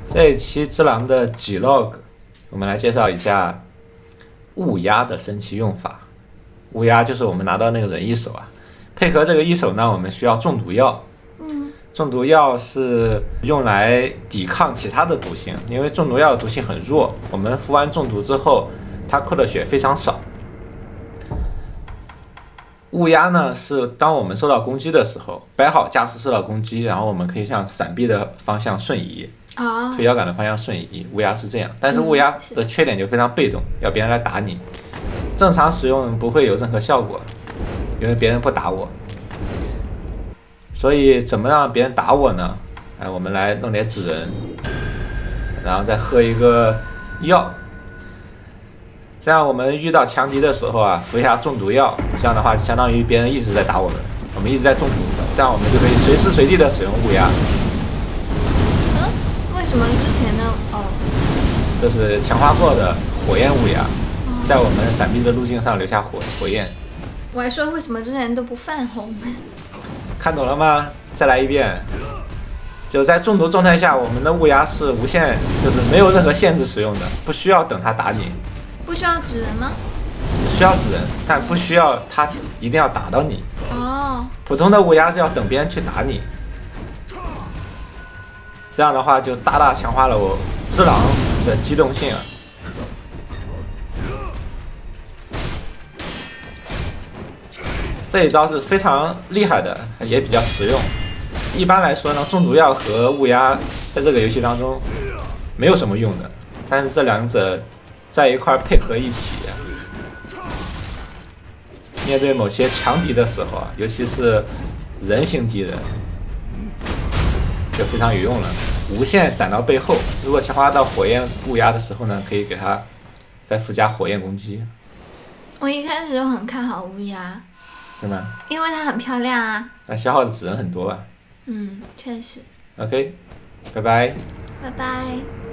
这一期只狼的 G-Log， 我们来介绍一下误压的神奇用法。误压就是我们拿到那个人一手啊，配合这个一手呢，我们需要中毒药。中毒药是用来抵抗其他的毒性，因为中毒药的毒性很弱，我们服完中毒之后，它扣的血非常少。误压呢是当我们受到攻击的时候，摆好架势受到攻击，然后我们可以向闪避的方向瞬移，推摇杆的方向瞬移。误压是这样，但是误压的缺点就非常被动，要别人来打你。正常使用不会有任何效果，因为别人不打我。所以怎么让别人打我呢？我们来弄点纸人，然后再喝一个药。这样我们遇到强敌的时候啊，服一下中毒药，这样的话相当于别人一直在打我们，我们一直在中毒，这样我们就可以随时随地的使用误压。 为什么之前呢？ 这是强化过的火焰误压，在我们闪避的路径上留下火焰。 我还说为什么之前都不泛红呢？ 看懂了吗？再来一遍。就在中毒状态下，我们的误压是无限，就是没有任何限制使用的，不需要等他打你。 不需要纸人吗？ 需要纸人，但不需要他一定要打到你。普通的误压是要等别人去打你。这样的话就大大强化了我只狼的机动性啊。这一招是非常厉害的，也比较实用。一般来说呢，中毒药和误压在这个游戏当中没有什么用的，但是这两者在一块配合一起，面对某些强敌的时候啊，尤其是人形敌人，就非常有用了。无限闪到背后，如果强化到火焰误压的时候呢，可以给它再附加火焰攻击。 我一开始就很看好误压。 是吗？ 因为它很漂亮啊。 那消耗的纸人很多啊。 确实。 OK， 拜拜。 拜拜。